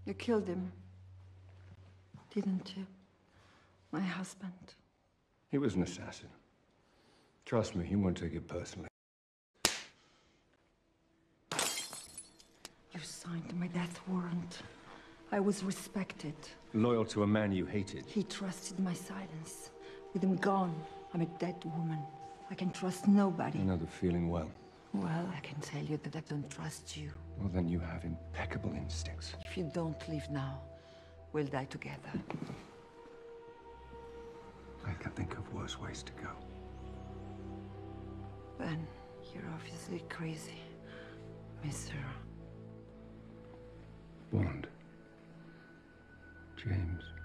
You killed him, didn't you? My husband. He was an assassin. Trust me, he won't take it personally. You signed my death warrant. I was respected. Loyal to a man you hated. He trusted my silence. With him gone, I'm a dead woman. I can trust nobody. I know the feeling well. Well, I can tell you that I don't trust you. Well, then you have impeccable instincts. If you don't leave now, we'll die together. I can think of worse ways to go. Ben, you're obviously crazy, Mr. Bond. James.